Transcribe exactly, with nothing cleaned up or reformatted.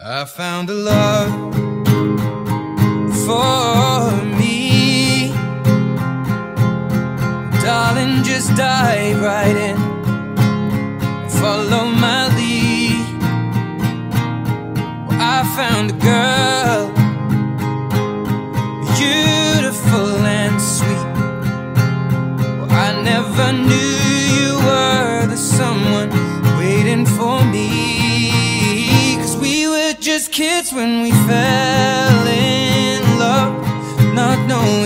I found a love for me. Darling, just dive right in, follow my lead. Well, I found a girl, beautiful and sweet. Well, I never knew you were the someone waiting for me. Just kids when we fell in love, not knowing